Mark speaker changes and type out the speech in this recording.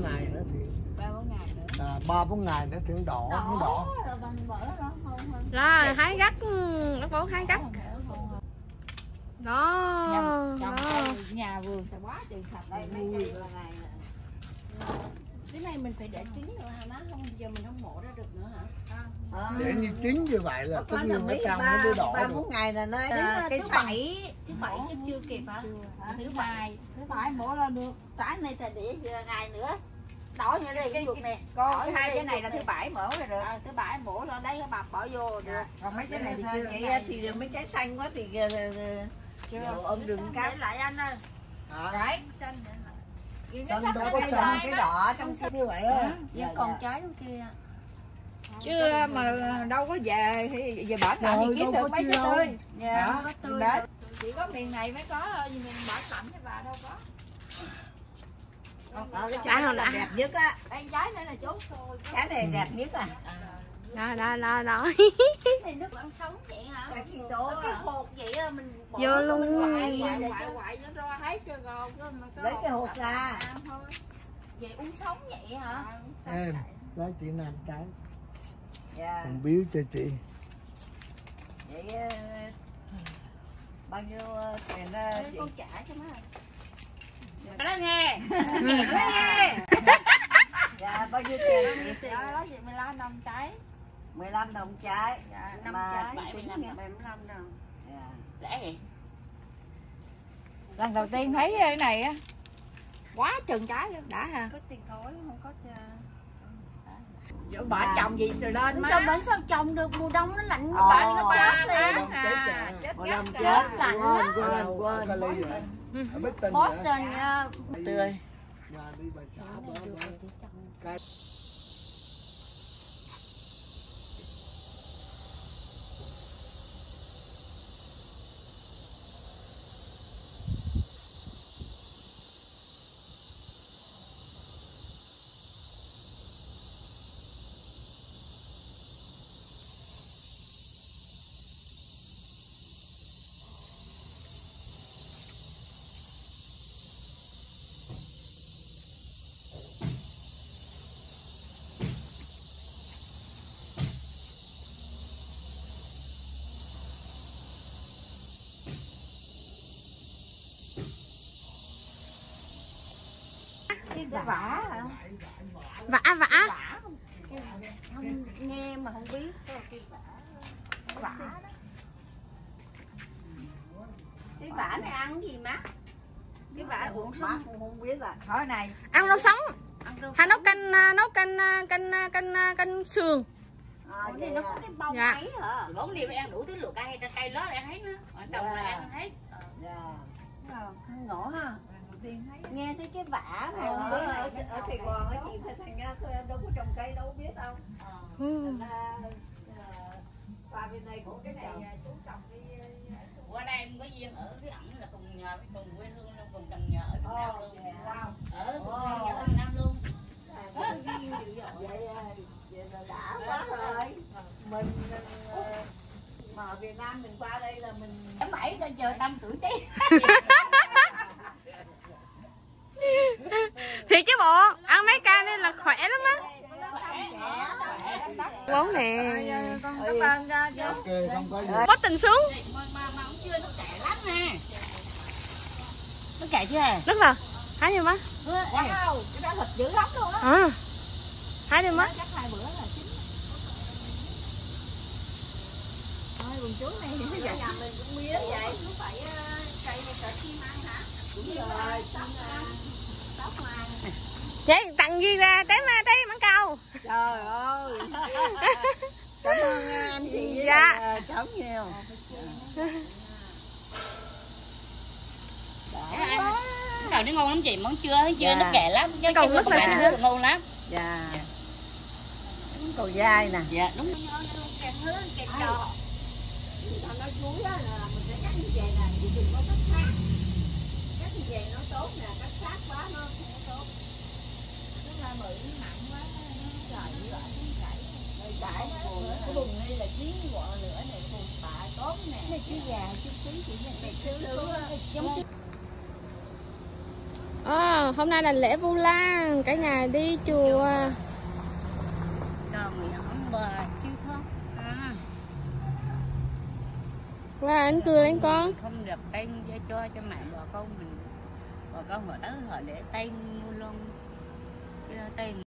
Speaker 1: ngày nữa thì
Speaker 2: 3-4 ngày nữa.
Speaker 1: 3-4 ngày nữa thì nó đỏ.
Speaker 3: Rồi hái gắt, nó bố hái gắt. Đó.
Speaker 2: Nhà vườn sẽ quá trời sạch đây mấy cây là này. Cái này mình phải để chín nữa hả má? Không giờ mình không mổ ra được nữa hả?
Speaker 1: Để như chín như vậy là tất nhiên nó trong nó mới đỏ.
Speaker 2: 3-4 ngày là nó cái thứ bảy chứ chưa kịp hả? Thứ bảy mổ ra được. Trái này thì để ngày nữa. Đỏ như đây cái ruột nè. Con hai cái này là thứ bảy mổ ra được. Thứ bảy mổ ra lấy cái bọc bỏ vô được. Còn mấy cái này thì chưa. Vậy thì mấy trái xanh quá thì ông đừng cái lại anh ơi. Trái xanh.
Speaker 1: Xanh đâu có xanh,
Speaker 2: cái đỏ trong xanh như vậy á. Dạ còn trái trong kia. Chưa mà đâu có về thì về bỏ tạm thì kiếm được mấy trái tươi. Dạ, tươi. Chỉ có miền này mới có thôi, vì mình bỏ tạm chứ bà đâu có. Cái trái này đẹp nhất á. Đây trái này là chốt xôi. Trái này đẹp nhất à.
Speaker 3: Đó.
Speaker 2: Cái này nước ăn sống vậy hả? Cái hột vậy á mình bỏ
Speaker 3: vô luôn.
Speaker 2: Mình quậy nó ra hết cho gòn lấy cái hột ra. Vậy uống sống vậy hả?
Speaker 1: Em lấy chị 5 trái.
Speaker 2: Dạ.
Speaker 1: Còn biếu cho chị.
Speaker 2: Vậy bao nhiêu tiền chị? Con trả cho má. Nói nghe. Dạ bao nhiêu tiền chị? Đó chị 15 đồng trái. 15 đồng trái. Dạ 5 trái 75 đồng. Dạ. Rẻ vậy. Lần đầu tiên thấy cái này á. Quá chừng trái luôn, đã ha. Có tiền thối không có bỏ trồng gì rồi lên má. Sao trồng được mùa đông nó lạnh nó bạn nó chết liền. Mùa đông chết lạnh lắm.
Speaker 1: Quên.
Speaker 2: Boston tươi.
Speaker 1: Đi bà xã
Speaker 2: Cái vả hả?
Speaker 3: Vả.
Speaker 2: Không nghe mà không biết. Vả đó. Cái vả này ăn gì má? Cái vả uống sống không biết à. Thôi này.
Speaker 3: Ăn rau sống. Hay nấu canh sườn.
Speaker 2: Thì nó có cái bông
Speaker 3: dạ.
Speaker 2: ấy hả?
Speaker 4: 4 đêm ăn đủ thứ luộc cây lớn ăn hết nữa. Trồng là ăn hết.
Speaker 2: Dạ. Không ngộ ha. Nghe thấy cái vả mà ở Sài Gòn á chị phải thành ra đâu có trồng cây đâu biết đâu. Qua bên đây cũng cái này chú trồng đi.
Speaker 4: Qua đây em có duyên ở với ổng là cùng nhờ với cùng quê hương luôn, cùng trồng nhờ ở Việt Nam luôn. Ở cùng nhờ ở Việt Nam luôn.
Speaker 2: Vậy là đã quá rồi. Mình mà ở Việt Nam mình qua đây là mình
Speaker 4: 7 cho chờ 5 tuổi tí.
Speaker 3: Thì chứ bộ ăn mấy ca đây là khỏe lắm á. Bốn nè.
Speaker 2: Con cảm ơn chú.
Speaker 1: không có gì.
Speaker 3: Bó tình xuống.
Speaker 4: Mà cũng chưa nó kệ lắm nè. Nó kệ chưa?
Speaker 3: Rất là. Hái đi má.
Speaker 2: Wow, cái đó thịt dữ lắm luôn á.
Speaker 3: Hái đi má.
Speaker 2: Chắc 2 bữa là chín. Ôi buồn chú này thì vậy. Nhà mình cũng mía vậy. Nó phải cây này sợ chim ăn hả? Đúng rồi, tóc ăn.
Speaker 3: Vậy tặng gì ra té mảng cầu.
Speaker 2: Trời ơi. Cảm ơn anh chị với
Speaker 3: dạ.
Speaker 2: cháu nhiều.
Speaker 4: Cầu nó ngon lắm chị, món chưa nó kệ lắm.
Speaker 3: Cái cầu rất là sao?
Speaker 4: Ngon lắm.
Speaker 2: Dạ. Cầu dai nè.
Speaker 4: Dạ đúng.
Speaker 2: Kèm hứa kèm trò. Nó chuối á là mình sẽ cắt như vậy nè, thì đừng có cắt sát. Cắt như vậy nó tốt nè, cắt sát quá nó không tốt. Nó ra bự nặng quá nó trời dữ vậy. Chảy cái bùn này là chiến quọ nữa này, bùn bạ tốt nè. Này chứ già chút xíu chị này xíu giống
Speaker 3: Hôm nay là lễ Vu Lan, cả nhà đi chùa.
Speaker 4: Cho người ông bà chiêu thoát.
Speaker 3: Và anh cười lên con.
Speaker 4: Không được tay cho mẹ bà con mình. Bà con họ tới họ để tay luôn. Tay